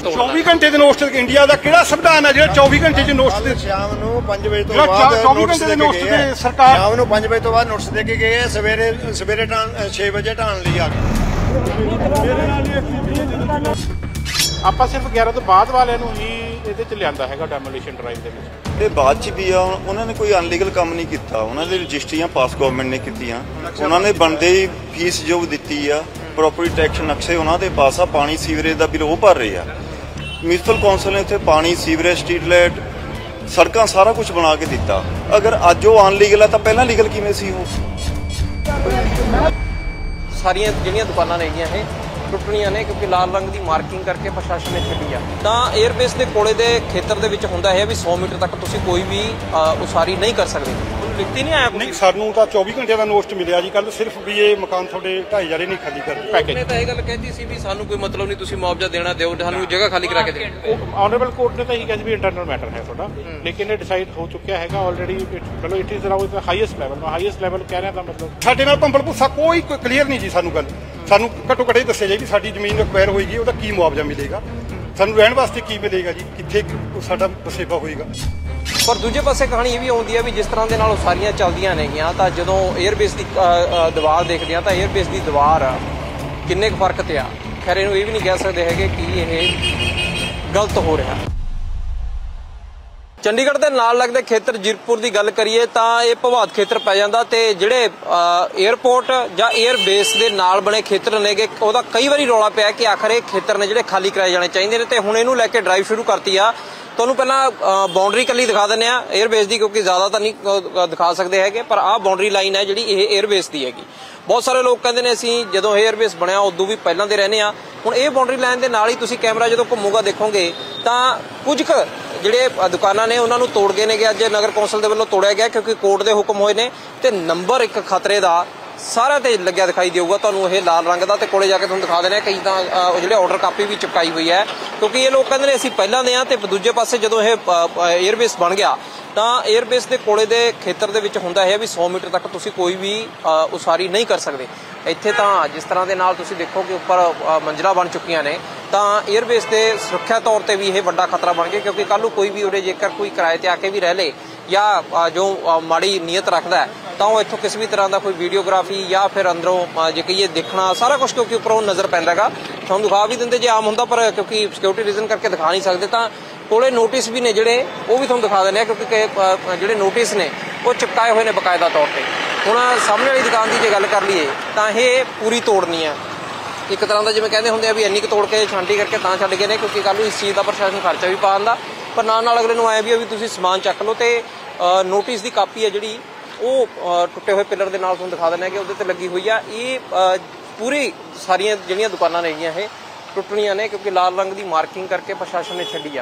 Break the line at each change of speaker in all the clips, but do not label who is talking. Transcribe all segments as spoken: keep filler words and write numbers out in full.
चौबी घंटे के notice India का किहड़ा संविधान है जो चौबी घंटे च नोटिस
शाम नूं पांच बजे तो बाद नोटिस दे के गए सरकार शाम नूं पांच बजे तो बाद नोटिस दे के गए सवेरे सवेरे छे बजे ढाण लई आ गए।
ਆਪਾਂ ਸਿਰਫ ਗਿਆਰਾਂ ਤੋਂ ਬਾਅਦ ਵਾਲਿਆਂ ਨੂੰ ਹੀ ਇਹਦੇ ਚ ਲਿਆਂਦਾ ਹੈਗਾ ਡੈਮੋਲੀਸ਼ਨ ਡਰਾਈਵ ਦੇ ਵਿੱਚ।
ਇਹ ਬਾਅਦ ਚ ਵੀ ਆ, ਉਹਨਾਂ ਨੇ ਕੋਈ ਅਨਲੀਗਲ ਕੰਮ ਨਹੀਂ ਕੀਤਾ, ਉਹਨਾਂ ਦੀ ਰਜਿਸਟਰੀਆਂ ਪਾਸ ਗਵਰਨਮੈਂਟ ਨੇ ਕੀਤੀਆਂ, ਉਹਨਾਂ ਨੇ ਬਣਦੇ ਹੀ ਫੀਸ ਜੋ ਦਿੱਤੀ ਆ, ਪ੍ਰੋਪਰਟੀ ਟੈਕਸ ਨਕਸ਼ੇ ਉਹਨਾਂ ਦੇ ਪਾਸ ਆ, ਪਾਣੀ ਸੀਵਰੇਜ ਦਾ ਬਿੱਲ ਉਹ ਭਰ ਰਹੇ ਆ। ਮਿਊਨਿਸਪਲ ਕੌਂਸਲ ਨੇ ਇੱਥੇ ਪਾਣੀ ਸੀਵਰੇਜ ਸਟਰੀਟ ਲਾਈਟ ਸੜਕਾਂ ਸਾਰਾ ਕੁਝ ਬਣਾ ਕੇ ਦਿੱਤਾ। ਅਗਰ ਅੱਜ ਉਹ ਅਨਲੀਗਲ ਆ ਤਾਂ ਪਹਿਲਾਂ ਲੀਗਲ ਕਿਵੇਂ ਸੀ ਉਹ?
ਸਾਰੀਆਂ ਜਿਹੜੀਆਂ ਦੁਕਾਨਾਂ ਨੇ ਹੈਗੀਆਂ ਇਹ ਟੁੱਟਣੀਆਂ ਨੇ ਕਿਉਂਕਿ ਲਾਲ ਰੰਗ ਦੀ ਮਾਰਕਿੰਗ ਕਰਕੇ ਪ੍ਰਸ਼ਾਸਨ ਨੇ ਛੱਡੀ ਆ। ਤਾਂ 에ਅਰਬੇਸ ਦੇ ਕੋਲੇ ਦੇ ਖੇਤਰ ਦੇ ਵਿੱਚ ਹੁੰਦਾ ਹੈ ਵੀ ਸੌ ਮੀਟਰ ਤੱਕ ਤੁਸੀਂ ਕੋਈ ਵੀ ਉਸਾਰੀ ਨਹੀਂ ਕਰ ਸਕਦੇ। ਲਿਖਤੀ ਨਹੀਂ ਆਇਆ
ਨਹੀਂ, ਸਾਨੂੰ ਤਾਂ ਚੌਵੀ ਘੰਟਿਆਂ ਦਾ ਨੋਟਿਸ ਮਿਲਿਆ ਜੀ ਕੱਲ, ਸਿਰਫ ਵੀ ਇਹ ਮਕਾਨ ਤੁਹਾਡੇ ਢਾਈ ਹਜ਼ਾਰ ਨਹੀਂ ਖਾਲੀ ਕਰਦੇ।
ਪੈਕੇਜ ਨੇ ਤਾਂ ਇਹ ਗੱਲ ਕਹਿਤੀ ਸੀ ਵੀ ਸਾਨੂੰ ਕੋਈ ਮਤਲਬ ਨਹੀਂ, ਤੁਸੀਂ ਮੁਆਵਜ਼ਾ ਦੇਣਾ ਦਿਓ, ਸਾਨੂੰ ਜਗ੍ਹਾ ਖਾਲੀ ਕਰਾ ਕੇ ਦਿਓ।
ਆਨਰੇਬਲ ਕੋਰਟ ਨੇ ਤਾਂ ਇਹੀ ਕਿਹਾ ਵੀ ਇੰਟਰਨਲ ਮੈਟਰ ਹੈ ਤੁਹਾਡਾ, ਲੇਕਿਨ ਇਹ ਡਿਸਾਈਡ ਹੋ ਚੁੱਕਿਆ ਹੈਗਾ ਆਲਰੇਡੀ। ਚਲੋ it is now the highest level. ਮੈਂ ਹਾਈਐਸਟ ਲੈਵਲ ਕਹਿ ਰਿਹਾ ਤਾਂ ਮਤਲਬ ਸਾਡੇ ਨਾਲ ਭੰਬਲ ਭੁੱਸਾ ਕੋਈ ਕਲੀਅਰ ਨਹੀਂ ਜੀ। ਸਾਨੂੰ ਗੱਲ ਸਾਨੂੰ ਘੱਟੋ ਘੱਟ ਇਹ ਦੱਸਿਆ ਜਾਏ ਵੀ ਸਾਡੀ ਜ਼ਮੀਨ ਅਕਵਾਇਰ ਹੋਏਗੀ ਉਹਦਾ ਕੀ ਮੁਆਵਜ਼ਾ ਮਿਲੇਗਾ, ਸਾਨੂੰ ਰਹਿਣ ਵਾਸਤੇ ਕੀ ਮਿਲੇਗਾ ਜੀ, ਕਿੱਥੇ ਸਾਡਾ ਵਸੇਬਾ ਹੋਏਗਾ।
ਪਰ ਦੂਜੇ ਪਾਸੇ ਕਹਾਣੀ ਇਹ ਵੀ ਆਉਂਦੀ ਹੈ ਵੀ ਜਿਸ ਤਰ੍ਹਾਂ ਦੇ ਨਾਲ ਉਸਾਰੀਆਂ ਚੱਲਦੀਆਂ ਨੇਗੀਆਂ ਤਾਂ ਜਦੋਂ 에ਅਰਬੇਸ ਦੀ ਦੀਵਾਰ ਦੇਖਦੇ ਆ ਤਾਂ 에ਅਰਬੇਸ ਦੀ ਦੀਵਾਰ ਕਿੰਨੇ ਕੁ ਫਰਕ ਤੇ ਆ। ਖੈਰ ਇਹਨੂੰ ਇਹ ਵੀ ਨਹੀਂ ਕਹਿ ਸਕਦੇ ਹੈਗੇ ਕਿ ਇਹ ਗਲਤ ਹੋ ਰਿਹਾ। ਚੰਡੀਗੜ੍ਹ ਦੇ ਨਾਲ ਲੱਗਦੇ ਖੇਤਰ ਜੀਰਕਪੁਰ ਦੀ ਗੱਲ ਕਰੀਏ ਤਾਂ ਇਹ ਭਵਾਤ ਖੇਤਰ ਪੈ ਜਾਂਦਾ ਤੇ ਜਿਹੜੇ 에ਅਰਪੋਰਟ ਜਾਂ 에ਅਰਬੇਸ ਦੇ ਨਾਲ ਬਣੇ ਖੇਤਰ ਨੇਗੇ ਉਹਦਾ ਕਈ ਵਾਰੀ ਰੌਲਾ ਪਿਆ ਕਿ ਆਖਰ ਇਹ ਖੇਤਰ ਨੇ ਜਿਹੜੇ ਖਾਲੀ ਕਰਾਏ ਜਾਣੇ ਚਾਹੀਦੇ ਨੇ। ਤੇ ਹੁਣ ਇਹਨੂੰ ਲੈ ਕੇ ਡਰਾਈਵ ਸ਼ੁਰੂ ਕਰਤੀ ਆ। ਤੁਹਾਨੂੰ ਪਹਿਲਾਂ ਬਾਉਂਡਰੀ ਕੱਲੀ ਦਿਖਾ ਦਿੰਦੇ ਆ 에ਅਰਬੇਸ ਦੀ, ਕਿਉਂਕਿ ਜ਼ਿਆਦਾ ਤਾਂ ਨਹੀਂ ਦਿਖਾ ਸਕਦੇ ਹੈਗੇ, ਪਰ ਆਹ ਬਾਉਂਡਰੀ ਲਾਈਨ ਹੈ ਜਿਹੜੀ ਇਹ 에ਅਰਬੇਸ ਦੀ ਹੈਗੀ। ਬਹੁਤ ਸਾਰੇ ਲੋਕ ਕਹਿੰਦੇ ਨੇ ਅਸੀਂ ਜਦੋਂ 에ਅਰਬੇਸ ਬਣਿਆ ਉਦੋਂ ਵੀ ਪਹਿਲਾਂ ਦੇ ਰਹਿੰਦੇ ਆ। ਹੁਣ ਇਹ ਬਾਉਂਡਰੀ ਲਾਈਨ ਦੇ ਨਾਲ ਹੀ ਤੁਸੀਂ ਕੈਮਰਾ ਜਦੋਂ ਘੁੰਮੂਗਾ ਦੇਖੋਗੇ ਤਾਂ ਕੁਝ ਕੁ ਜਿਹੜੇ ਦੁਕਾਨਾਂ ਨੇ ਉਹਨਾਂ ਨੂੰ ਤੋੜ ਗਏ ਨੇ। ਅੱਜ ਨਗਰ ਕੌਂਸਲ ਦੇ ਵੱਲੋਂ ਤੋੜਿਆ ਗਿਆ ਕਿਉਂਕਿ ਕੋਰਟ ਦੇ ਹੁਕਮ ਹੋਏ ਨੇ ਤੇ ਨੰਬਰ ਇੱਕ ਖਤਰੇ ਦਾ ਸਾਰਾ ਤੇ ਲੱਗਿਆ ਦਿਖਾਈ ਦੇਊਗਾ ਤੁਹਾਨੂੰ ਇਹ ਲਾਲ ਰੰਗ ਦਾ। ਤੇ ਕੋਲੇ ਜਾ ਕੇ ਤੁਹਾਨੂੰ ਦਿਖਾ ਦੇਣਾ ਕਈ ਤਾਂ ਜਿਹੜੇ ਆਰਡਰ ਕਾਪੀ ਵੀ ਚਿਪਕਾਈ ਹੋਈ ਹੈ ਕਿਉਂਕਿ ਇਹ ਲੋਕ ਕਹਿੰਦੇ ਨੇ ਅਸੀਂ ਪਹਿਲਾਂ ਦੇ ਆ। ਤੇ ਦੂਜੇ ਪਾਸੇ ਜਦੋਂ ਇਹ 에ਅਰਬੇਸ ਬਣ ਗਿਆ ਤਾਂ 에ਅਰਬੇਸ ਦੇ ਕੋਲੇ ਦੇ ਖੇਤਰ ਦੇ ਵਿੱਚ ਹੁੰਦਾ ਹੈ ਵੀ ਸੌ ਮੀਟਰ ਤੱਕ ਤੁਸੀਂ ਕੋਈ ਵੀ ਉਸਾਰੀ ਨਹੀਂ ਕਰ ਸਕਦੇ। ਇੱਥੇ ਤਾਂ ਜਿਸ ਤਰ੍ਹਾਂ ਦੇ ਨਾਲ ਤੁਸੀਂ ਦੇਖੋ ਕਿ ਉੱਪਰ ਮੰਜ਼ਿਲਾਂ ਬਣ ਚੁੱਕੀਆਂ ਨੇ ਤਾਂ 에ਅਰਬੇਸ ਦੇ ਸੁਰੱਖਿਆ ਤੌਰ ਤੇ ਵੀ ਇਹ ਵੱਡਾ ਖਤਰਾ ਬਣ ਗਿਆ ਕਿਉਂਕਿ ਕੱਲ ਨੂੰ ਕੋਈ ਵੀ ਉਰੇ ਜੇਕਰ ਕੋਈ ਕਿਰਾਏ ਤੇ ਆ ਕੇ ਵੀ ਰਹਿ ਲੇ ਜਾਂ ਜੋ ਮਾੜੀ ਨੀਅਤ ਰੱਖਦਾ ਤਾਂ ਉਹ ਇੱਥੋਂ ਕਿਸੇ ਵੀ ਤਰ੍ਹਾਂ ਦਾ ਕੋਈ ਵੀਡੀਓਗ੍ਰਾਫੀ ਜਾਂ ਫਿਰ ਅੰਦਰੋਂ ਜੇ ਕਹੀਏ ਦੇਖਣਾ ਸਾਰਾ ਕੁਝ ਕਿਉਂਕਿ ਉੱਪਰੋਂ ਨਜ਼ਰ ਪੈਂਦਾ ਹੈਗਾ। ਤੁਹਾਨੂੰ ਦਿਖਾ ਵੀ ਦਿੰਦੇ ਜੇ ਆਮ ਹੁੰਦਾ ਪਰ ਕਿਉਂਕਿ ਸਿਕਿਉਰਿਟੀ ਰੀਜ਼ਨ ਕਰਕੇ ਦਿਖਾ ਨਹੀਂ ਸਕਦੇ ਤਾਂ ਕੋਲੇ ਨੋਟਿਸ ਵੀ ਨੇ ਜਿਹੜੇ ਉਹ ਵੀ ਤੁਹਾਨੂੰ ਦਿਖਾ ਦਿੰਦੇ ਆ ਕਿਉਂਕਿ ਜਿਹੜੇ ਨੋਟਿਸ ਨੇ ਉਹ ਚਿਪਕਾਏ ਹੋਏ ਨੇ ਬਕਾਇਦਾ ਤੌਰ ਤੇ। ਹੁਣ ਸਾਹਮਣੇ ਵਾਲੀ ਦੁਕਾਨ ਦੀ ਜੇ ਗੱਲ ਕਰ ਲਈਏ ਤਾਂ ਇਹ ਪੂਰੀ ਤੋੜਨੀ ਆ ਇੱਕ ਤਰ੍ਹਾਂ ਦਾ, ਜਿਵੇਂ ਕਹਿੰਦੇ ਹੁੰਦੇ ਆ ਵੀ ਇੰਨੀ ਕੁ ਤੋੜ ਕੇ ਛਾਂਟੀ ਕਰਕੇ ਤਾਂ ਛੱਡ ਗਏ ਨੇ ਕਿਉਂਕਿ ਕੱਲ ਨੂੰ ਇਸ ਚੀਜ਼ ਦਾ ਪ੍ਰਸ਼ਾਸਨ ਖਰਚਾ ਵੀ ਪਾ ਦਿੰਦਾ। ਪਰ ਨਾਲ ਨਾਲ ਅਗਲੇ ਨੂੰ ਆਇਆ ਵੀ ਆ ਵੀ ਤੁਸੀਂ ਸਮਾਨ ਚੱਕ ਲਓ। ਤੇ ਨੋਟਿਸ ਦੀ ਕਾਪੀ ਹੈ ਜਿਹੜੀ ਉਹ ਟੁੱਟੇ ਹੋਏ ਪਿਲਰ ਦੇ ਨਾਲ ਤੁਹਾਨੂੰ ਦਿਖਾ ਦਿੰਦੇ ਕਿ ਉਹਦੇ ਤੇ ਲੱਗੀ ਹੋਈ ਆ। ਇਹ ਪੂਰੀ ਸਾਰੀਆਂ ਜਿਹੜੀਆਂ ਦੁਕਾਨਾਂ ਨੇਗੀਆਂ ਇਹ ਟੁੱਟਣੀਆਂ ਨੇ ਕਿਉਂਕਿ ਲਾਲ ਰੰਗ ਦੀ ਮਾਰਕਿੰਗ ਕਰਕੇ ਪ੍ਰਸ਼ਾਸਨ ਨੇ ਛੱਡੀ ਆ।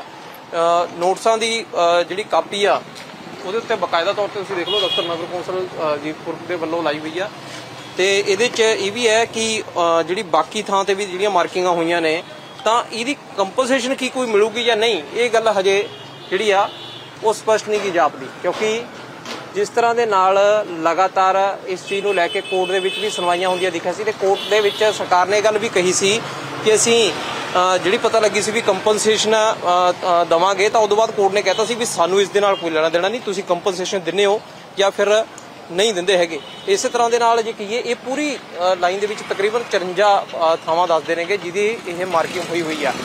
ਨੋਟਿਸਾਂ ਦੀ ਜਿਹੜੀ ਕਾਪੀ ਆ ਉਹਦੇ ਉੱਤੇ ਬਕਾਇਦਾ ਤੌਰ ਤੇ ਤੁਸੀਂ ਦੇਖ ਲਓ ਦਫ਼ਤਰ ਨਗਰ ਕੌਂਸਲ ਜੀਰਕਪੁਰ ਦੇ ਵੱਲੋਂ ਲਾਈ ਹੋਈ ਆ। ਤੇ ਇਹਦੇ 'ਚ ਇਹ ਵੀ ਹੈ ਕਿ ਜਿਹੜੀ ਬਾਕੀ ਥਾਂ ਤੇ ਵੀ ਜਿਹੜੀਆਂ ਮਾਰਕਿੰਗਾਂ ਹੋਈਆਂ ਨੇ ਤਾਂ ਇਹਦੀ ਕੰਪਨਸੇਸ਼ਨ ਕੀ ਕੋਈ ਮਿਲੂਗੀ ਜਾਂ ਨਹੀਂ ਇਹ ਗੱਲ ਹਜੇ ਜਿਹੜੀ ਆ ਉਹ ਸਪਸ਼ਟ ਨਹੀਂ ਕੀ ਜਾਪਦੀ ਕਿਉਂਕਿ ਜਿਸ ਤਰ੍ਹਾਂ ਦੇ ਨਾਲ ਲਗਾਤਾਰ ਇਸ ਚੀਜ਼ ਨੂੰ ਲੈ ਕੇ ਕੋਰਟ ਦੇ ਵਿੱਚ ਵੀ ਸੁਣਵਾਈਆਂ ਹੁੰਦੀਆਂ ਦਿਖਿਆ ਸੀ ਤੇ ਕੋਰਟ ਦੇ ਵਿੱਚ ਸਰਕਾਰ ਨੇ ਇਹ ਗੱਲ ਵੀ ਕਹੀ ਸੀ ਕਿ ਅਸੀਂ ਜਿਹੜੀ ਪਤਾ ਲੱਗੀ ਸੀ ਵੀ ਕੰਪਨਸੇਸ਼ਨ ਦੇਵਾਂਗੇ ਤਾਂ ਉਦੋਂ ਬਾਅਦ ਕੋਰਟ ਨੇ ਕਹਿਤਾ ਸੀ ਵੀ ਸਾਨੂੰ ਇਸ ਦੇ ਨਾਲ ਕੋਈ ਲੈਣਾ ਦੇਣਾ ਨਹੀਂ, ਤੁਸੀਂ ਕੰਪਨਸੇਸ਼ਨ ਦਿੰਦੇ ਹੋ ਜਾਂ ਫਿਰ ਨਹੀਂ ਦਿੰਦੇ ਹੈਗੇ। ਇਸੇ ਤਰ੍ਹਾਂ ਦੇ ਨਾਲ ਜੇ ਕਹੀਏ ਇਹ ਪੂਰੀ ਲਾਈਨ ਦੇ ਵਿੱਚ ਤਕਰੀਬਨ ਚੁਰੰਜਾ ਥਾਵਾਂ ਦੱਸਦੇ ਨੇ ਕਿ ਜਿਹਦੀ ਇਹ ਮਾਰਕਿੰਗ ਹੋਈ ਹੋਈ ਆ।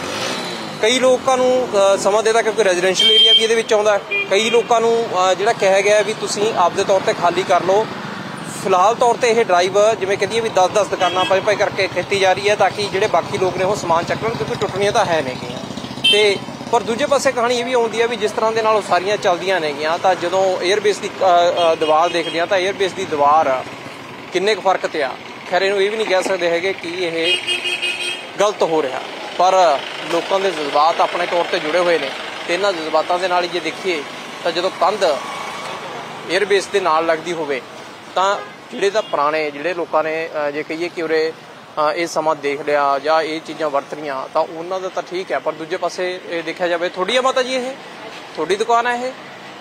ਕਈ ਲੋਕਾਂ ਨੂੰ ਸਮਾਂ ਦੇਦਾ ਕਿਉਂਕਿ ਰੈਜ਼ੀਡੈਂਸ਼ੀਅਲ ਏਰੀਆ ਵੀ ਇਹਦੇ ਵਿੱਚ ਆਉਂਦਾ। ਕਈ ਲੋਕਾਂ ਨੂੰ ਜਿਹੜਾ ਕਿਹਾ ਗਿਆ ਵੀ ਤੁਸੀਂ ਆਪਦੇ ਤੌਰ ਤੇ ਖਾਲੀ ਕਰ ਲਓ। ਫਿਲਹਾਲ ਤੌਰ ਤੇ ਇਹ ਡਰਾਈਵ ਜਿਵੇਂ ਕਹਦੀਏ ਵੀ ਦਸ ਦਸ ਦੁਕਾਨਾਂ ਪਾਈ ਪਾਈ ਕਰਕੇ ਖੇਤੀ ਜਾ ਰਹੀ ਹੈ ਤਾਂ ਕਿ ਜਿਹੜੇ ਬਾਕੀ ਲੋਕ ਨੇ ਉਹ ਸਮਾਨ ਚੱਕ ਲੈਣ ਕਿਉਂਕਿ ਟੁੱਟਣੀਆਂ ਤਾਂ ਹੈ ਨੇਗੀਆਂ। ਤੇ ਪਰ ਦੂਜੇ ਪਾਸੇ ਕਹਾਣੀ ਇਹ ਵੀ ਆਉਂਦੀ ਹੈ ਵੀ ਜਿਸ ਤਰ੍ਹਾਂ ਦੇ ਨਾਲ ਉਸਾਰੀਆਂ ਚੱਲਦੀਆਂ ਨੇਗੀਆਂ ਤਾਂ ਜਦੋਂ 에ਅਰਬੇਸ ਦੀ ਦੀਵਾਰ ਦੇਖਦੇ ਆ ਤਾਂ 에ਅਰਬੇਸ ਦੀ ਦੀਵਾਰ ਕਿੰਨੇ ਕੁ ਫਰਕ ਤੇ ਆ। ਖੈਰ ਇਹਨੂੰ ਇਹ ਵੀ ਨਹੀਂ ਕਹਿ ਸਕਦੇ ਹੈਗੇ ਕਿ ਇਹ ਗਲਤ ਹੋ ਰਿਹਾ, ਪਰ ਲੋਕਾਂ ਦੇ ਜਜ਼ਬਾਤ ਆਪਣੇ ਤੌਰ ਤੇ ਜੁੜੇ ਹੋਏ ਨੇ ਤੇ ਇਹਨਾਂ ਜਜ਼ਬਾਤਾਂ ਦੇ ਨਾਲ ਜੇ ਦੇਖੀਏ ਤਾਂ ਜਦੋਂ ਕੰਧ 에ਅਰਬੇਸ ਦੇ ਨਾਲ ਲੱਗਦੀ ਹੋਵੇ ਤਾਂ ਜਿਹੜੇ ਤਾਂ ਪੁਰਾਣੇ ਜਿਹੜੇ ਲੋਕਾਂ ਨੇ ਜੇ ਕਹੀਏ ਕਿ ਉਰੇ ਇਹ ਸਮਾਂ ਦੇਖ ਲਿਆ ਜਾਂ ਇਹ ਚੀਜ਼ਾਂ ਵਰਤ ਰਹੀਆਂ ਤਾਂ ਉਹਨਾਂ ਦਾ ਤਾਂ ਠੀਕ ਹੈ। ਪਰ ਦੂਜੇ ਪਾਸੇ ਇਹ ਦੇਖਿਆ ਜਾਵੇ ਤੁਹਾਡੀ ਆ ਮਾਤਾ ਜੀ, ਇਹ ਤੁਹਾਡੀ ਦੁਕਾਨ ਹੈ ਇਹ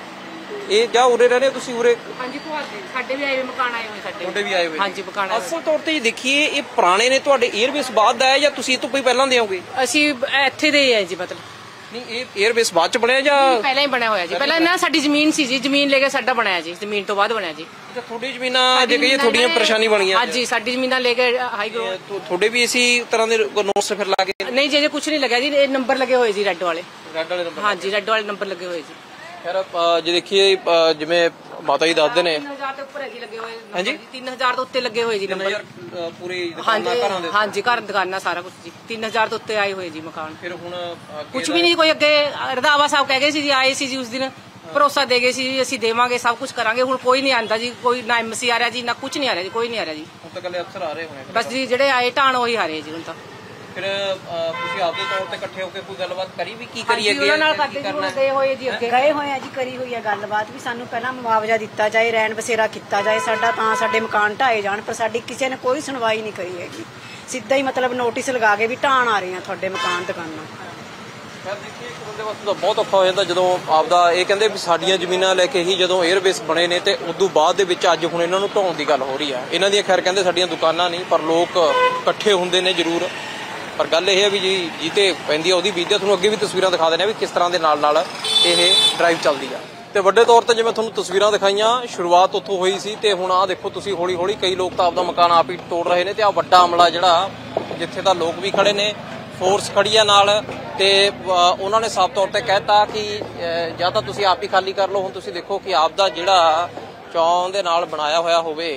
ਇਹ ਜਾਂ ਉਰੇ ਰਹਿੰਦੇ ਹੋ ਤੁਸੀਂ ਉਰੇ?
ਹਾਂਜੀ ਭੂਆ ਜੀ ਸਾਡੇ ਵੀ ਆਏ ਹੋਏ ਮਕਾਨ ਆਏ ਹੋਏ ਸਾਡੇ
ਤੁਹਾਡੇ ਵੀ ਆਏ ਹੋਏ?
ਹਾਂਜੀ ਮਕਾਨ ਆਏ ਹੋਏ।
ਅਸਲ ਤੌਰ ਤੇ ਜੇ ਦੇਖੀਏ ਇਹ ਪੁਰਾਣੇ ਨੇ ਤੁਹਾਡੇ 에ਅਰਬੇਸ ਬਾਅਦ ਦਾ ਹੈ ਜਾਂ ਤੁਸੀਂ ਇਹ ਤੋਂ ਕੋਈ ਪਹਿਲਾਂ ਦੇ ਹੋਗੇ?
ਅਸੀਂ ਇੱਥੇ ਦੇ ਆ ਜੀ ਮਤਲਬ
ਨਹੀਂ ਇਹ 에ਅਰਬੇਸ ਬਾਅਦ ਚ ਬਣਿਆ ਜਾਂ
ਪਹਿਲਾਂ ਹੀ ਬਣਿਆ ਹੋਇਆ ਜੀ? ਪਹਿਲਾਂ ਨਾ ਸਾਡੀ ਜ਼ਮੀਨ ਸੀ ਜੀ, ਜ਼ਮੀਨ ਲੈ ਕੇ ਸਾਡਾ ਬਣਾਇਆ ਜੀ, ਜ਼ਮੀਨ ਤੋਂ ਬਾਅਦ ਬਣਿਆ ਜੀ।
ਤੁਹਾਡੀ ਜ਼ਮੀਨਾਂ ਜੇ ਕਹੀਏ ਤੁਹਾਡੀਆਂ ਪਰੇਸ਼ਾਨੀ ਬਣੀਆਂ?
ਹਾਂਜੀ ਸਾਡੀ ਜ਼ਮੀਨਾਂ ਲੈ ਕੇ ਹਾਈ ਗਰਾਊਂਡ।
ਤੁਹਾਡੇ ਵੀ ਇਸੀ ਤਰ੍ਹਾਂ ਦੇ ਨੋਟਸ ਫਿਰ ਲਾ ਕੇ?
ਨਹੀਂ ਜੀ ਕੁਝ ਨਹੀਂ ਲੱਗਿਆ ਜੀ, ਇਹ ਨੰਬਰ ਲੱਗੇ ਹੋਏ ਜੀ ਰੈੱਡ ਵਾਲੇ।
ਰੈੱਡ ਵਾਲੇ ਨੰਬਰ?
ਹਾਂਜੀ ਰੈੱਡ ਵਾਲੇ ਨੰਬਰ ਲੱਗੇ ਹੋਏ ਜੀ।
ਖੈਰ ਜੇ ਦੇਖੀਏ ਜਿਵੇਂ ਮਾਤਾ ਜੀ ਦੱਸਦੇ ਨੇ
ਤਿੰਨ ਹਜ਼ਾਰ ਤੋਂ ਉੱਪਰ ਹੈ ਜੀ ਲੱਗੇ ਹੋਏ।
ਹਾਂਜੀ
ਤਿੰਨ ਹਜ਼ਾਰ ਤੋਂ ਉੱਤੇ ਲੱਗੇ ਹੋਏ ਜੀ ਨੰਬਰ
ਪੂਰੇ
ਹਾਂਜੀ ਹਾਂਜੀ ਘਰ ਦੁਕਾਨਾਂ ਸਾਰਾ ਕੁਝ ਜੀ। ਤਿੰਨ ਹਜ਼ਾਰ ਤੋਂ ਉੱਤੇ ਆਏ ਹੋਏ ਜੀ ਮਕਾਨ।
ਫਿਰ ਹੁਣ
ਕੁਝ ਵੀ ਨਹੀਂ, ਕੋਈ ਅੱਗੇ ਰੰਧਾਵਾ ਸਾਹਿਬ ਕਹਿ ਗਏ ਸੀ ਜੀ, ਆਏ ਸੀ ਜੀ ਉਸ ਦਿਨ ਭਰੋਸਾ ਦੇ ਗਏ ਸੀ ਜੀ ਅਸੀਂ ਦੇਵਾਂਗੇ ਸਭ ਕੁਝ ਕਰਾਂਗੇ। ਹੁਣ ਕੋਈ ਨਹੀਂ ਆਂਦਾ ਜੀ, ਕੋਈ ਨਾ ਐਮਸੀ ਆ ਰਿਹਾ ਜੀ ਨਾ ਕੁਝ ਨਹੀਂ ਆ ਰਿਹਾ ਜੀ, ਕੋਈ ਨਹੀਂ ਆ ਰਿਹਾ ਜੀ।
ਹੁਣ ਤਾਂ ਕੱਲੇ ਅਫਸਰ ਆ ਰਹੇ ਹੋਣੇ
ਬਸ ਜੀ ਜਿਹੜੇ ਆਏ ਢਾਣ ਉਹੀ ਹਾਰੇ ਜੀ ਹੁਣ ਤਾਂ।
ਫਿਰ ਤੁਸੀਂ ਆਪਦੇ ਤੌਰ ਤੇ ਇਕੱਠੇ ਹੋ ਕੇ ਕੋਈ ਗੱਲਬਾਤ ਕਰੀ ਵੀ ਕੀ ਕਰੀਏ
ਅੱਗੇ ਉਹਨਾਂ ਨਾਲ ਕਰਦੇ ਜੀ, ਗਏ ਹੋਏ ਜੀ ਅੱਗੇ
ਗਏ ਹੋਏ ਆ ਜੀ, ਕਰੀ ਹੋਈ ਆ ਗੱਲਬਾਤ ਵੀ ਸਾਨੂੰ ਪਹਿਲਾਂ ਮੁਆਵਜ਼ਾ ਦਿੱਤਾ ਜਾਏ, ਰਹਿਣ ਬਸੇਰਾ ਕੀਤਾ ਜਾਏ ਸਾਡਾ, ਤਾਂ ਸਾਡੇ ਮਕਾਨ ਢਾਏ ਜਾਣ। ਪਰ ਸਾਡੀ ਕਿਸੇ ਨੇ ਕੋਈ ਸੁਣਵਾਈ ਨਹੀਂ ਕਰੀ ਹੈਗੀ। ਸਿੱਧਾ ਹੀ ਮਤਲਬ ਨੋਟਿਸ ਲਗਾ ਕੇ ਵੀ ਢਾਣ ਆ ਰਹੇ ਆ ਤੁਹਾਡੇ ਮਕਾਨ ਦੁਕਾਨਾਂ।
ਫਿਰ ਦੇਖੀਏ ਇੱਕ ਬੰਦੇ ਵਾਸਤੇ ਤਾਂ ਬਹੁਤ ਔਖਾ ਹੋ ਜਾਂਦਾ ਜਦੋਂ ਆਪਦਾ ਇਹ ਕਹਿੰਦੇ ਵੀ ਸਾਡੀਆਂ ਜ਼ਮੀਨਾਂ ਲੈ ਕੇ ਹੀ ਜਦੋਂ 에ਅਰਬੇਸ ਬਣੇ ਨੇ ਤੇ ਉਦੋਂ ਬਾਅਦ ਦੇ ਵਿੱਚ ਅੱਜ ਹੁਣ ਇਹਨਾਂ ਨੂੰ ਢਾਉਣ ਦੀ ਗੱਲ ਹੋ ਰਹੀ ਆ। ਇਹਨਾਂ ਦੀਆਂ ਖੈਰ ਕਹਿੰਦੇ ਸਾਡੀਆਂ ਦੁਕਾਨਾਂ ਨਹੀਂ, ਪਰ ਲੋਕ ਇਕੱਠੇ ਹੁੰਦੇ ਨੇ ਜ਼ਰੂਰ। ਪਰ ਗੱਲ ਇਹ ਹੈ ਵੀ ਜੀ ਜਿੱਤੇ ਪੈਂਦੀ ਆ ਉਹਦੀ ਬੀਤਦੀ ਆ। ਤੁਹਾਨੂੰ ਅੱਗੇ ਵੀ ਤਸਵੀਰਾਂ ਦਿਖਾ ਦਿੰਦੇ ਆ ਵੀ ਕਿਸ ਤਰ੍ਹਾਂ ਦੇ ਨਾਲ ਨਾਲ ਇਹ ਡਰਾਈਵ ਚੱਲਦੀ ਆ। ਤੇ ਵੱਡੇ ਤੌਰ ਤੇ ਜਿਵੇਂ ਤੁਹਾਨੂੰ ਤਸਵੀਰਾਂ ਦਿਖਾਈਆਂ ਸ਼ੁਰੂਆਤ ਉੱਥੋਂ ਹੋਈ ਸੀ ਤੇ ਹੁਣ ਆਹ ਦੇਖੋ ਤੁਸੀਂ ਹੌਲੀ ਹੌਲੀ ਕਈ ਲੋਕ ਤਾਂ ਆਪਦਾ ਮਕਾਨ ਆਪ ਹੀ ਤੋੜ ਰਹੇ ਨੇ ਤੇ ਆਹ ਵੱਡਾ ਹਮਲਾ ਜਿਹੜਾ ਜਿੱਥੇ ਤਾਂ ਲੋਕ ਵੀ ਖੜੇ ਨੇ, ਫੋਰਸ ਖੜੀ ਆ ਨਾਲ ਤੇ ਉਹਨਾਂ ਨੇ ਸਾਫ਼ ਤੌਰ ਤੇ ਕਹਿਤਾ ਕਿ ਜਾਂ ਤਾਂ ਤੁਸੀਂ ਆਪ ਹੀ ਖਾਲੀ ਕਰ ਲਓ। ਹੁਣ ਤੁਸੀਂ ਦੇਖੋ ਕਿ ਆਪ ਦਾ ਜਿਹੜਾ ਚੌਂ ਦੇ ਨਾਲ ਬਣਾਇਆ ਹੋਇਆ ਹੋਵੇ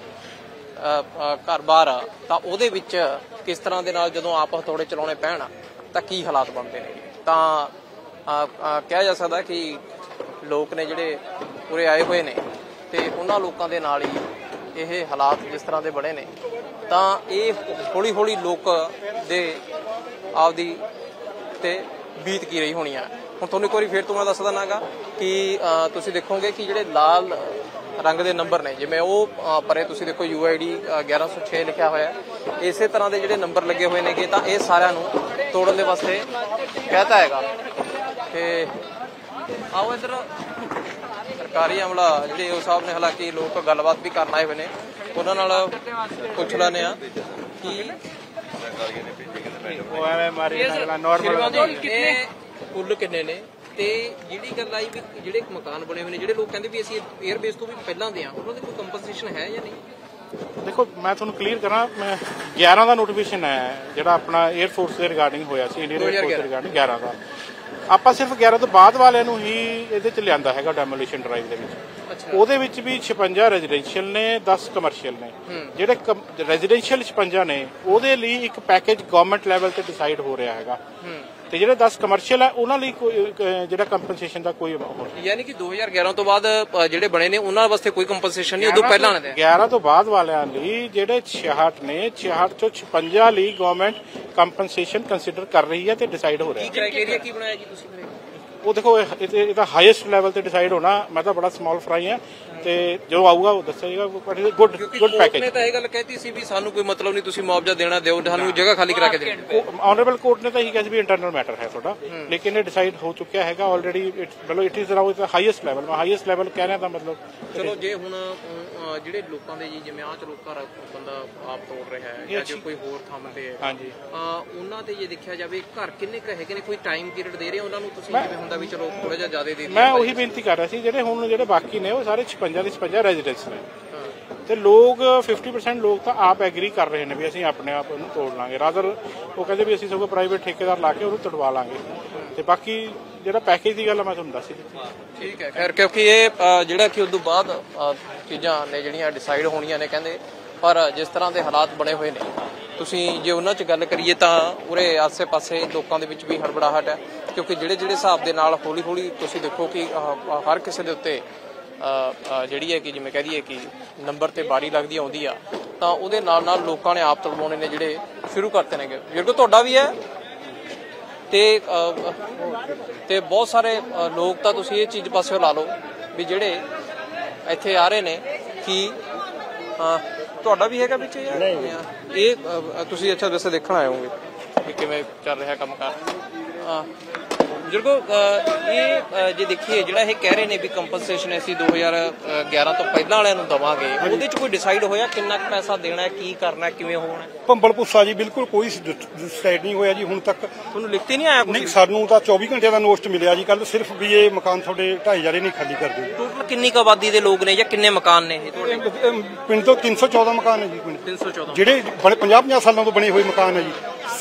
ਘਰ-ਬਾਰ ਤਾਂ ਉਹਦੇ ਵਿੱਚ ਕਿਸ ਤਰ੍ਹਾਂ ਦੇ ਨਾਲ ਜਦੋਂ ਆਪ ਹਥੌੜੇ ਚਲਾਉਣੇ ਪੈਣ ਤਾਂ ਕੀ ਹਾਲਾਤ ਬਣਦੇ ਨੇ। ਤਾਂ ਕਿਹਾ ਜਾ ਸਕਦਾ ਕਿ ਲੋਕ ਨੇ ਜਿਹੜੇ ਪੂਰੇ ਆਏ ਹੋਏ ਨੇ ਤੇ ਉਹਨਾਂ ਲੋਕਾਂ ਦੇ ਨਾਲ ਹੀ ਇਹ ਹਾਲਾਤ ਜਿਸ ਤਰ੍ਹਾਂ ਦੇ ਬਣੇ ਨੇ ਤਾਂ ਇਹ ਹੌਲੀ ਹੌਲੀ ਲੋਕ ਦੇ ਆਪਦੀ ਤੇ ਬੀਤ ਕੀ ਰਹੀ ਹੋਣੀ ਆ। ਹੁਣ ਤੁਹਾਨੂੰ ਇੱਕ ਵਾਰੀ ਫੇਰ ਤੋਂ ਮੈਂ ਦੱਸ ਦਿੰਨਾਗਾ ਕਿ ਤੁਸੀਂ ਦੇਖੋਗੇ ਕਿ ਜਿਹੜੇ ਲਾਲ ਰੰਗ ਦੇ ਨੰਬਰ ਨੇ ਜਿਵੇਂ ਉਹ ਪਰੇ ਤੁਸੀਂ ਦੇਖੋ ਯੂ ਆਈ ਡੀ ਗਿਆਰਾਂ ਸੌ ਛੇ ਲਿਖਿਆ ਹੋਇਆ, ਇਸੇ ਤਰ੍ਹਾਂ ਦੇ ਜਿਹੜੇ ਨੰਬਰ ਲੱਗੇ ਹੋਏ ਨੇਗੇ ਤਾਂ ਇਹ ਸਾਰਿਆਂ ਨੂੰ ਤੋੜਨ ਦੇ ਵਾਸਤੇ ਕਹਿਤਾ ਹੈਗਾ। ਤੇ ਆਓ ਇੱਧਰ ਸਰਕਾਰੀ ਅਮਲਾ ਜਿਹੜੇ ਉਹ ਸਾਹਿਬ ਨੇ, ਹਾਲਾਂਕਿ ਲੋਕ ਗੱਲਬਾਤ ਵੀ ਕਰਨ ਆਏ ਹੋਏ ਨੇ, ਉਹਨਾਂ ਨਾਲ ਪੁੱਛ ਲੈਂਦੇ ਆ ਕਿ ਇਹ ਕੁੱਲ ਕਿੰਨੇ ਨੇ ਤੇ ਜਿਹੜੀ ਗੱਲ ਆਈ ਵੀ ਜਿਹੜੇ ਮਕਾਨ ਬਣੇ ਹੋਏ ਨੇ ਜਿਹੜੇ ਲੋਕ ਕਹਿੰਦੇ ਵੀ ਅਸੀਂ 에ਅਰਬੇਸ ਤੋਂ ਵੀ ਪਹਿਲਾਂ ਦੇ ਆ, ਉਹਨਾਂ ਦੀ ਕੋਈ ਕੰਪਨਸੇਸ਼ਨ ਹੈ ਜਾਂ ਨਹੀਂ?
ਦੇਖੋ ਮੈਂ ਤੁਹਾਨੂੰ ਕਲੀਅਰ ਕਰਾਂ, ਮੈਂ ਗਿਆਰਾਂ ਦਾ ਨੋਟੀਫਿਕੇਸ਼ਨ ਹੈ ਜਿਹੜਾ ਆਪਣਾ 에ਅਰ ਫੋਰਸ ਦੇ ਰਿਗਾਰਡਿੰਗ ਹੋਇਆ ਸੀ, ਇੰਡੀਅਨ 에ਅਰ ਫੋਰਸ ਦੇ ਰਿਗਾਰਡਿੰਗ ਗਿਆਰਾਂ ਦਾ। ਆਪਾਂ ਸਿਰਫ ਗਿਆਰਾਂ ਤੋਂ ਬਾਅਦ ਵਾਲਿਆਂ ਨੂੰ ਹੀ ਇਹਦੇ ਚ ਲਿਆਂਦਾ ਹੈਗਾ ਡੈਮੋਲੀਸ਼ਨ ਡਰਾਈਵ ਦੇ ਵਿੱਚ। ਉਹਦੇ ਵਿੱਚ ਵੀ ਛਪੰਜਾ ਰੈਜ਼ੀਡੈਂਸ਼ੀਅਲ ਨੇ, ਦਸ ਕਮਰਸ਼ੀਅਲ ਨੇ। ਜਿਹੜੇ ਰੈਜ਼ੀਡੈਂਸ਼ੀਅਲ ਛਪੰਜਾ ਨੇ ਉਹਦੇ ਲਈ ਇੱਕ ਪੈਕੇਜ ਗਵਰਨਮੈਂਟ ਲੈਵਲ ਤੇ ਡਿਸਾਈਡ ਹੋ ਰਿਹਾ ਹੈਗਾ ਤੇ ਜਿਹੜੇ ਦਸ ਕਮਰਸ਼ੀਅਲ ਹੈ ਉਹਨਾਂ ਲਈ ਕੋਈ ਜਿਹੜਾ ਕੰਪਨਸੇਸ਼ਨ ਦਾ ਕੋਈ
ਯਾਨੀ ਕਿ ਦੋ ਹਜ਼ਾਰ ਗਿਆਰਾਂ ਤੋਂ ਬਾਅਦ ਜਿਹੜੇ ਬਣੇ ਨੇ ਉਹਨਾਂ ਵਾਸਤੇ ਕੋਈ ਕੰਪਨਸੇਸ਼ਨ ਨਹੀਂ, ਉਦੋਂ ਪਹਿਲਾਂ ਨੇ।
ਗਿਆਰਾਂ ਤੋਂ ਬਾਅਦ ਵਾਲਿਆਂ ਲਈ ਜਿਹੜੇ ਛਿਆਹਠ ਨੇ, ਛਿਆਹਠ ਚੋਂ ਛਪੰਜਾ ਲਈ ਗਵਰਨਮੈਂਟ ਕੰਪਨਸੇਸ਼ਨ ਕੰਸੀਡਰ ਕਰ ਰਹੀ ਹੈ ਤੇ ਡਿਸਾਈਡ ਹੋ ਰਿਹਾ।
ਕੀ ਕ੍ਰਾਈਟੇਰੀਆ ਕੀ ਬਣਾਇਆ ਜੀ ਤੁਸੀਂ?
ਉਹ ਦੇਖੋ ਇਹਦਾ ਹਾਈਐਸਟ ਲੈਵਲ ਤੇ ਡਿਸਾਈਡ ਹੋਣਾ। ਮੈਂ ਤਾਂ ਬੜਾ ਸਮਾਲ ਫਰਾਈ ਹਾਂ ਤੇ ਜੋ ਆਊਗਾ ਉਹ ਦੱਸਿਆ ਜਾਏਗਾ। ਗੁੱਡ ਗੁੱਡ ਪੈਕੇਜ
ਨੇ ਤਾਂ ਇਹ ਗੱਲ ਕਹਿਤੀ ਸੀ ਵੀ ਸਾਨੂੰ ਕੋਈ ਮਤਲਬ ਨਹੀਂ, ਤੁਸੀਂ ਮੁਆਵਜ਼ਾ ਦੇਣਾ ਦਿਓ, ਸਾਨੂੰ ਜਗ੍ਹਾ ਖਾਲੀ ਕਰਾ ਕੇ ਦਿਓ।
ਆਨਰੇਬਲ ਕੋਰਟ ਨੇ ਤਾਂ ਇਹੀ ਕਿਹਾ ਸੀ ਵੀ ਇੰਟਰਨਲ ਮੈਟਰ ਹੈ ਤੁਹਾਡਾ, ਲੇਕਿਨ ਇਹ ਡਿਸਾਈਡ ਹੋ ਚੁੱਕਿਆ ਹੈਗਾ ਆਲਰੇਡੀ। ਮਤਲਬ it is now the highest level. ਮੈਂ ਹਾਈਐਸਟ ਲੈਵਲ ਕਹਿ ਰਿਹਾ ਤਾਂ ਮਤਲਬ
ਚਲੋ ਜੇ ਹੁਣ ਜਿਹੜੇ ਲੋਕਾਂ ਦੇ ਜੀ ਜਿਵੇਂ ਆਹ ਚਲੋ ਘਰ ਬੰਦਾ ਆਪ ਤੋੜ ਰਿਹਾ ਹੈ ਜਾਂ ਜੇ ਕੋਈ ਹੋਰ ਥੰਮ ਤੇ ਹੈ,
ਹਾਂਜੀ
ਉਹਨਾਂ ਤੇ ਜੇ ਦੇਖਿਆ ਜਾਵੇ ਘਰ ਕਿੰਨੇ ਕੁ ਹੈਗੇ ਨੇ, ਕੋਈ ਟਾਈਮ ਪੀਰੀਅਡ ਦੇ ਰਹੇ ਉਹਨਾਂ ਨੂੰ ਤੁਸੀਂ ਜਿਵੇਂ ਹੁੰਦਾ ਵੀ ਚਲੋ ਥੋੜਾ ਜਿਹਾ ਜ਼ਿਆਦਾ ਦੇ?
ਮੈਂ ਉਹੀ ਬੇਨਤੀ ਕਰ ਰਿਹਾ ਸੀ ਜਿਹੜੇ ਹੁਣ ਜਿਹੜੇ ਬਾਕੀ ਨੇ ਉਹ ਸਾਰੇ ਛਪੰਜਾ ਦੇ ਛਪੰਜਾ ਰੈਜ਼ੀਡੈਂਸ ਨੇ ਤੇ ਲੋਕ ਫਿਫਟੀ ਪਰਸੈਂਟ ਲੋਕ ਤਾਂ ਆਪ ਐਗਰੀ ਕਰ ਰਹੇ ਨੇ ਵੀ ਅਸੀਂ ਆਪਣੇ ਆਪ ਉਹਨੂੰ ਤੋੜ ਲਾਂਗੇ। ਰਾਦਰ ਉਹ ਕਹਿੰਦੇ ਵੀ ਅਸੀਂ ਸਗੋਂ ਪ੍ਰਾਈਵੇਟ ਠੇਕੇਦਾਰ ਲਾ ਕੇ ਉਹਨੂੰ ਤੜਵਾ ਲਾਂਗੇ ਤੇ ਬਾਕੀ ਜਿਹੜਾ ਪੈਕੇਜ ਦੀ ਗੱਲ ਮੈਂ ਤੁਹਾਨੂੰ ਦੱਸ ਹੀ ਦਿੱਤੀ।
ਠੀਕ ਹੈ ਖੈਰ, ਕਿਉਂਕਿ ਇਹ ਜਿਹੜਾ ਕਿ ਉਦੋਂ ਬਾਅਦ ਚੀਜ਼ਾਂ ਨੇ ਜਿਹੜੀਆਂ ਡਿਸਾਈਡ ਹੋਣੀਆਂ ਨੇ ਕਹਿੰਦੇ, ਪਰ ਜਿਸ ਤਰ੍ਹਾਂ ਦੇ ਹਾਲਾਤ ਬਣੇ ਹੋਏ ਨੇ ਤੁਸੀਂ ਜੇ ਉਹਨਾਂ 'ਚ ਗੱਲ ਕਰੀਏ ਤਾਂ ਉਰੇ ਆਸੇ-ਪਾਸੇ ਲੋਕਾਂ ਦੇ ਵਿੱਚ ਵੀ ਹੜਬੜਾਹਟ ਹੈ ਕਿਉਂਕਿ ਜਿਹੜੇ ਜਿਹੜੇ ਹਿਸਾਬ ਦੇ ਨਾਲ ਹੌਲੀ ਹੌਲੀ ਤੁਸੀਂ ਦੇਖੋ ਕਿ ਹਰ ਕਿਸੇ ਦੇ ਉੱਤੇ ਜਿਹੜੀ ਹੈ ਕਿ ਜਿਵੇਂ ਕਹਿ ਦਈਏ ਕਿ ਨੰਬਰ ਤੇ ਬਾਰੀ ਲੱਗਦੀ ਆਉਂਦੀ ਆ ਤਾਂ ਉਹਦੇ ਨਾਲ ਨਾਲ ਲੋਕਾਂ ਨੇ ਆਪ ਤੜਵਾਉਣੇ ਨੇ ਜਿਹੜੇ ਸ਼ੁਰੂ ਕਰਤੇ ਨੇਗੇ। ਜਿਹੜੇ ਤੁਹਾਡਾ ਵੀ ਹੈ ਤੇ ਤੇ ਬਹੁਤ ਸਾਰੇ ਲੋਕ ਤਾਂ ਤੁਸੀਂ ਇਹ ਚੀਜ਼ ਪਾਸੇ ਲਾ ਲਓ ਵੀ ਜਿਹੜੇ ਇੱਥੇ ਆ ਰਹੇ ਨੇ ਕਿ ਤੁਹਾਡਾ ਵੀ ਹੈਗਾ ਵਿੱਚ ਇਹ ਤੁਸੀਂ ਅੱਛਾ ਵੈਸੇ ਦੇਖਣ ਆਏ ਹੋਗੇ ਕਿ ਕਿਵੇਂ ਚੱਲ ਰਿਹਾ ਕੰਮ ਕਾਰ। ਬਜ਼ੁਰਗੋ ਇਹ ਜੇ ਦੇਖੀਏ ਜਿਹੜਾ ਇਹ ਕਹਿ ਰਹੇ ਨੇ ਵੀ ਕੰਪਨਸੇਸ਼ਨ ਅਸੀਂ ਦੋ ਹਜ਼ਾਰ ਗਿਆਰਾਂ ਤੋਂ ਪਹਿਲਾਂ ਵਾਲਿਆਂ ਨੂੰ ਦਵਾਂਗੇ, ਉਹਦੇ ਚ ਕੋਈ ਡਿਸਾਈਡ ਹੋਇਆ ਕਿੰਨਾ ਕੁ ਪੈਸਾ ਦੇਣਾ, ਕੀ ਕਰਨਾ, ਕਿਵੇਂ ਹੋਣਾ?
ਭੰਬਲ ਭੁੱਸਾ ਜੀ ਬਿਲਕੁਲ ਕੋਈ ਡਿਸਾਈਡ ਨਹੀਂ ਹੋਇਆ ਜੀ ਹੁਣ ਤੱਕ।
ਤੁਹਾਨੂੰ ਲਿਖਤੀ ਨਹੀਂ ਆਇਆ?
ਨਹੀਂ, ਸਾਨੂੰ ਤਾਂ ਚੌਵੀ ਘੰਟਿਆਂ ਦਾ ਨੋਟਿਸ ਮਿਲਿਆ ਜੀ ਕੱਲ, ਸਿਰਫ ਵੀ ਇਹ ਮਕਾਨ ਤੁਹਾਡੇ ਢਾਈ ਜਾ ਰਹੇ ਨਹੀਂ ਖਾਲੀ ਕਰ ਦਿਓ।
ਟੋਟਲ ਕਿੰਨੀ ਕੁ ਆਬਾਦੀ ਦੇ ਲੋਕ ਨੇ ਜਾਂ ਕਿੰਨੇ ਮਕਾਨ ਨੇ ਇਹ ਤੁਹਾਡੇ?
ਪਿੰਡ ਤੋਂ ਤਿੰਨ ਸੌ ਚੌਦਾਂ ਮਕਾਨ ਹੈ ਜੀ ਪਿੰਡ,
ਤਿੰਨ ਸੌ ਚੌਦਾਂ
ਜਿਹੜੇ ਪੰਜਾਹ ਪੰਜਾਹ ਸਾਲਾਂ ਤੋਂ ਬਣੇ ਹੋਏ ਮਕਾਨ ਹੈ ਜੀ।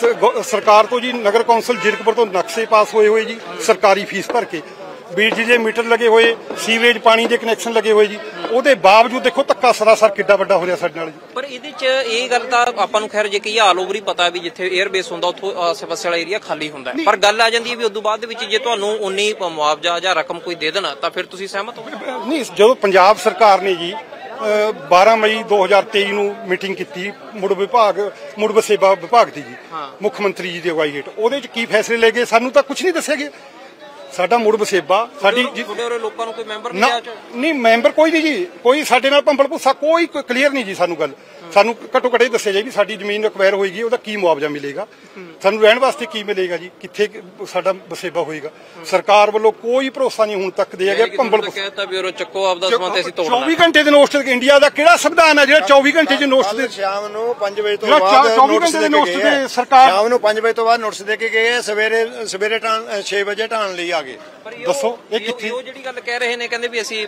ਸਰਕਾਰ ਤੋਂ ਜੀ ਨਗਰ ਕੌਂਸਲ ਜੀਰਕਪੁਰ ਤੋਂ ਨਕਸ਼ੇ ਪਾਸ ਹੋਏ ਹੋਏ ਜੀ, ਸਰਕਾਰੀ ਫੀਸ ਭਰ ਕੇ ਬਿਜਲੀ ਦੇ ਮੀਟਰ ਲੱਗੇ ਹੋਏ, ਸੀਵਰੇਜ ਪਾਣੀ ਦੇ ਕਨੈਕਸ਼ਨ ਲੱਗੇ ਹੋਏ ਜੀ। ਉਹਦੇ ਬਾਵਜੂਦ ਦੇਖੋ ਧੱਕਾ ਸਰਾਸਰ ਕਿੱਡਾ ਵੱਡਾ ਹੋ ਰਿਹਾ ਸਾਡੇ ਨਾਲ ਜੀ।
ਪਰ ਇਹਦੇ ਚ ਇਹ ਗੱਲ ਤਾਂ ਆਪਾਂ ਨੂੰ ਖੈਰ ਜੇ ਕਿ ਆਲ ਓਵਰ ਹੀ ਪਤਾ ਵੀ ਜਿੱਥੇ 에ਅਰ ਬੇਸ ਹੁੰਦਾ ਉੱਥੋਂ ਆਸੇ ਪਾਸੇ ਵਾਲਾ ਏਰੀਆ ਖਾਲੀ ਹੁੰਦਾ, ਪਰ ਗੱਲ ਆ ਜਾਂਦੀ ਹੈ ਵੀ ਉਦੋਂ ਬਾਅਦ ਦੇ ਵਿੱਚ ਜੇ ਤੁਹਾਨੂੰ ਉਨੀ ਮੁਆਵਜ਼ਾ ਜਾਂ ਰਕਮ ਕੋਈ ਦੇ ਦੇਣਾ ਤਾਂ ਫਿਰ ਤੁਸੀਂ ਸਹਿਮਤ ਹੋ?
ਨਹੀਂ, ਜਦੋਂ ਪੰਜਾਬ ਸਰਕਾਰ ਨੇ ਜੀ ਬਾਰਾਂ ਮਈ ਦੋ ਹਜ਼ਾਰ ਤੇਈ ਨੂੰ ਮੀਟਿੰਗ ਕੀਤੀ ਮੁੜ ਵਿਭਾਗ ਮੁੜ ਵਸੇਬਾ ਵਿਭਾਗ ਦੀ ਜੀ, ਮੁੱਖ ਮੰਤਰੀ ਜੀ ਦੀ ਅਗਵਾਈ ਹੇਠ, ਉਹਦੇ ਚ ਕੀ ਫੈਸਲੇ ਲਏ ਗਏ ਸਾਨੂੰ ਤਾਂ ਕੁਝ ਨਹੀਂ ਦੱਸਿਆ ਗਿਆ। ਸਾਡਾ ਮੁੜ ਵਸੇਬਾ ਸਾਡੀ
ਲੋਕਾਂ ਨੂੰ ਕੋਈ ਮੈਂਬਰ
ਨਹੀਂ, ਮੈਂਬਰ ਕੋਈ ਨਹੀਂ ਜੀ, ਕੋਈ ਸਾਡੇ ਨਾਲ ਭੰਬਲ ਭੁੱਸਾ ਕੋਈ ਕਲੀਅਰ ਨਹੀਂ ਜੀ ਸਾਨੂੰ ਗੱਲ। ਸਾਨੂੰ ਘੱਟੋ ਘੱਟ ਇਹ ਦੱਸਿਆ ਜਾਏ ਵੀ ਸਾਡੀ ਜ਼ਮੀਨ ਐਕਵਾਇਰ ਹੋਏਗੀ, ਉਹਦਾ ਕੀ ਮੁਆਵਜ਼ਾ ਮਿਲੇਗਾ, ਸਾਨੂੰ ਰਹਿਣ ਵਾਸਤੇ ਕੀ ਮਿਲੇਗਾ ਜੀ, ਕਿੱਥੇ ਸਾਡਾ ਵਸੇਬਾ ਹੋਏਗਾ। ਸਰਕਾਰ ਵੱਲੋਂ ਕੋਈ ਭਰੋਸਾ ਨਹੀਂ ਹੁਣ ਤੱਕ ਦਿਆ ਗਿਆ। ਭੰਬਲ
ਕਹਿਤਾ ਵੀ ਉਹ ਚੱਕੋ ਆਪਦਾ ਸਮਾਂ ਤੇ ਅਸੀਂ ਤੋੜਨਾ।
ਚੌਵੀ ਘੰਟੇ ਦੇ ਨੋਟਿਸ, ਇੰਡੀਆ ਦਾ ਕਿਹੜਾ ਸੰਵਿਧਾਨ ਹੈ ਜਿਹੜਾ ਚੌਵੀ ਘੰਟੇ ਦੇ ਨੋਟਿਸ ਦੇ?
ਸ਼ਾਮ ਨੂੰ ਪੰਜ ਵਜੇ ਤੋਂ ਬਾਅਦ
ਚੌਵੀ ਘੰਟੇ ਦੇ ਨੋਟਿਸ ਦੇ ਸਰਕਾਰ
ਸ਼ਾਮ ਨੂੰ ਪੰਜ ਵਜੇ ਤੋਂ ਬਾਅਦ ਨੋਟਿਸ ਦੇ ਕੇ ਗਏ, ਸਵੇਰੇ ਸਵੇਰੇ ਛੇ ਵਜੇ ਢਾਣ ਲਈ ਆ ਗਏ।
ਦੱਸੋ ਇਹ ਕਿੱਥੇ?
ਉਹ ਜਿਹੜੀ ਗੱਲ ਕਹਿ ਰਹੇ ਨੇ ਕਹਿੰਦੇ ਵੀ ਅਸੀਂ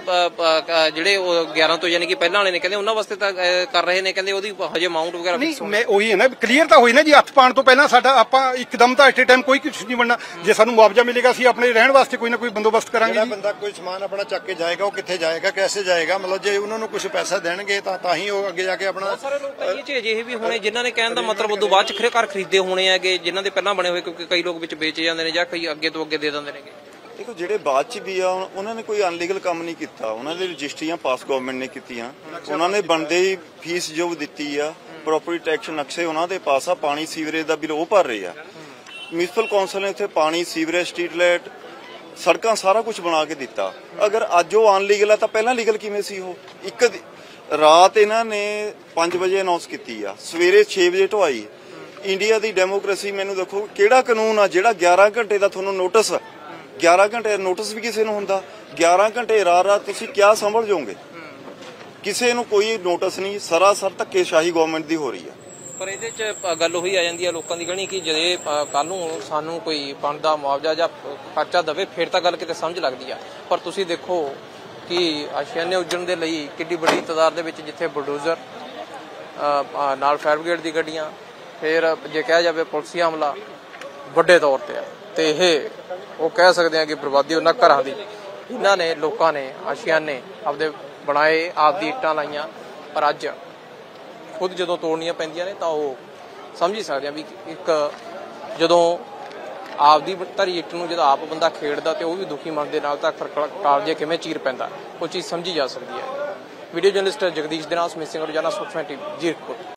ਜਿਹੜੇ ਗਿਆਰਾਂ ਤੋਂ ਯਾਨੀ ਕਿ ਪਹਿਲਾਂ ਵਾਲੇ ਨੇ ਕਹਿੰਦੇ ਉਹਨਾਂ ਵਾਸਤੇ ਤਾਂ ਕਰ ਰਹੇ ਨੇ, ਕਹਿੰਦੇ ਉਹਦੀ ਹਜੇ ਅਮਾਉਂਟ ਵਗੈਰਾ
ਨਹੀਂ, ਮੈਂ ਉਹੀ ਹੈ ਨਾ, ਕਲੀਅਰ ਤਾਂ ਹੋਈ ਨਾ ਜੀ। ਹੱਥ ਪਾਣ ਤੋਂ ਪਹਿਲਾਂ ਸਾਡਾ ਆਪਾਂ ਇੱਕਦਮ ਤਾਂ ਐਟ ਏ ਟਾਈਮ ਕੋਈ ਕੁਝ ਨਹੀਂ ਬਣਨਾ। ਜੇ ਸਾਨੂੰ ਮੁਆਵਜ਼ਾ ਮਿਲੇਗਾ ਅਸੀਂ ਆਪਣੇ ਰਹਿਣ ਵਾਸਤੇ ਕੋਈ ਨਾ ਕੋਈ ਬੰਦੋਬਸਤ ਕਰਾਂਗੇ।
ਜਿਹੜਾ ਬੰਦਾ ਕੋਈ ਸਮਾਨ ਆਪਣਾ ਚੱਕ ਕੇ ਜਾਏਗਾ ਉਹ ਕਿੱਥੇ ਜਾਏਗਾ, ਕਿਵੇਂ ਜਾਏਗਾ? ਮਤਲਬ ਜੇ ਉਹਨਾਂ ਨੂੰ ਕੁਝ ਪੈਸਾ ਦੇਣਗੇ ਤਾਂ ਤਾਂ ਹੀ ਉਹ ਅੱਗੇ ਜਾ ਕੇ ਆਪਣਾ।
ਸਾਰੇ ਲੋਕ ਤਾਂ ਇਹ ਚ ਅਜਿਹੇ ਵੀ ਹੋਣੇ ਜਿਨ੍ਹਾਂ ਨੇ ਕਹਿਣ ਦਾ ਮਤਲਬ ਉਦੋਂ ਬਾਅਦ ਚ ਘਰ ਖਰੀਦੇ ਹੋਣੇ ਹੈਗੇ, ਜਿਨ੍ਹਾਂ ਦੇ ਪਹਿਲਾਂ ਬਣੇ ਹੋਏ, ਕਿਉਂਕਿ ਕਈ ਲੋਕ ਵਿੱਚ ਵੇਚ ਜਾਂਦੇ ਨੇ ਜਾਂ ਕਈ ਅੱਗੇ ਤੋਂ ਅੱਗੇ ਦੇ ਦਿੰਦੇ ਨੇਗੇ।
ਦੇਖੋ, ਜਿਹੜੇ ਬਾਅਦ ਚ ਵੀ ਆ ਉਹਨਾਂ ਨੇ ਕੋਈ ਅਨਲੀਗਲ ਕੰਮ ਨਹੀਂ ਕੀਤਾ, ਉਹਨਾਂ ਦੀ ਰਜਿਸਟਰੀਆਂ ਪਾਸ ਗਵਰਨਮੈਂਟ ਨੇ ਕੀਤੀਆਂ, ਉਹਨਾਂ ਨੇ ਬਣਦੇ ਹੀ ਫੀਸ ਜੋ ਦਿੱਤੀ ਆ, ਪ੍ਰੋਪਰਟੀ ਟੈਕਸ ਨਕਸ਼ੇ ਉਹਨਾਂ ਦੇ ਪਾਸ ਆ, ਪਾਣੀ ਸੀਵਰੇਜ ਦਾ ਬਿੱਲ ਉਹ ਭਰ ਰਹੇ ਆ। ਮਿਊਨਿਸਪਲ ਕੌਂਸਲ ਨੇ ਉੱਥੇ ਪਾਣੀ, ਸੀਵਰੇਜ, ਸਟਰੀਟ ਲਾਈਟ, ਸੜਕਾਂ ਸਾਰਾ ਕੁਝ ਬਣਾ ਕੇ ਦਿੱਤਾ। ਅਗਰ ਅੱਜ ਉਹ ਅਨਲੀਗਲ ਆ ਤਾਂ ਪਹਿਲਾਂ ਲੀਗਲ ਕਿਵੇਂ ਸੀ? ਉਹ ਇੱਕ ਰਾਤ ਇਹਨਾਂ ਨੇ ਪੰਜ ਵਜੇ ਅਨਾਉਂਸ ਕੀਤੀ ਆ, ਸਵੇਰੇ ਛੇ ਵਜੇ ਢੁਆਈ। ਇੰਡੀਆ ਦੀ ਡੈਮੋਕ੍ਰੇਸੀ ਮੈਨੂੰ ਦੇਖੋ ਕਿਹੜਾ ਕਾਨੂੰਨ ਆ ਜਿਹੜਾ ਗਿਆਰਾਂ ਘੰਟੇ ਦਾ ਤੁਹਾਨੂੰ ਨੋਟਿਸ, ਗਿਆਰਾਂ ਘੰਟੇ ਨੋਟਿਸ ਵੀ ਕਿਸੇ ਨੂੰ ਹੁੰਦਾ, ਗਿਆਰਾਂ ਘੰਟੇ ਰਾਤ ਰਾਤ ਤੁਸੀਂ ਕਿਆ ਸੰਭਲ ਜਾਓਗੇ? ਕਿਸੇ ਨੂੰ ਕੋਈ ਨੋਟਿਸ ਨਹੀਂ, ਸਰਾਸਰ ਧੱਕੇਸ਼ਾਹੀ ਗਵਰਨਮੈਂਟ ਦੀ ਹੋ ਰਹੀ ਹੈ।
ਪਰ ਇਹਦੇ ਚ ਗੱਲ ਉਹੀ ਆ ਜਾਂਦੀ ਹੈ ਲੋਕਾਂ ਦੀ ਕਹਿਣੀ ਕਿ ਜੇ ਕੱਲ ਨੂੰ ਸਾਨੂੰ ਕੋਈ ਬਣਦਾ ਮੁਆਵਜ਼ਾ ਜਾਂ ਖਰਚਾ ਦੇਵੇ ਫਿਰ ਤਾਂ ਗੱਲ ਕਿਤੇ ਸਮਝ ਲੱਗਦੀ ਆ। ਪਰ ਤੁਸੀਂ ਦੇਖੋ ਕਿ ਆਸ਼ੀਆਨੇ ਉੱਜਣ ਦੇ ਲਈ ਕਿੱਡੀ ਵੱਡੀ ਤਾਦਾਦ ਦੇ ਵਿੱਚ ਜਿੱਥੇ ਬੁਲਡੋਜ਼ਰ ਨਾਲ ਫਾਇਰ ਬ੍ਰਿਗੇਡ ਦੀ ਗੱਡੀਆਂ, ਫਿਰ ਜੇ ਕਿਹਾ ਜਾਵੇ ਪੁਲਿਸੀ ਹਮਲਾ ਵੱਡੇ ਤੌਰ ਤੇ ਆ, ਤੇ ਇਹ ਉਹ ਕਹਿ ਸਕਦੇ ਆ ਕਿ ਬਰਬਾਦੀ ਉਹਨਾਂ ਘਰਾਂ ਦੀ ਇਹਨਾਂ ਨੇ ਲੋਕਾਂ ਨੇ ਆਸ਼ੀਆਨੇ ਆਪਦੇ ਬਣਾਏ, ਆਪਦੀ ਇੱਟਾਂ ਲਾਈਆਂ, ਪਰ ਅੱਜ ਖੁਦ ਜਦੋਂ ਤੋੜਨੀਆਂ ਪੈਂਦੀਆਂ ਨੇ ਤਾਂ ਉਹ ਸਮਝ ਹੀ ਸਕਦੇ ਆ ਵੀ ਇੱਕ ਜਦੋਂ ਆਪਦੀ ਧਰੀ ਇੱਟ ਨੂੰ ਜਦੋਂ ਆਪ ਬੰਦਾ ਖੇਡਦਾ ਤੇ ਉਹ ਵੀ ਦੁਖੀ ਮਨ ਦੇ ਨਾਲ ਤਾਂ ਕਾਲਜੇ ਕਿਵੇਂ ਚੀਰ ਪੈਂਦਾ, ਉਹ ਚੀਜ਼ ਸਮਝੀ ਜਾ ਸਕਦੀ ਹੈ। ਵੀਡੀਓ ਜਰਨਲਿਸਟ ਜਗਦੀਸ਼ ਦੇ ਨਾਲ ਸਮਿਤ ਸਿੰਘ ਰੋਜ਼ਾਨਾ ਸੁਖਮਨ ਟੀਵੀ ਜੀਰਕਪੁਰ।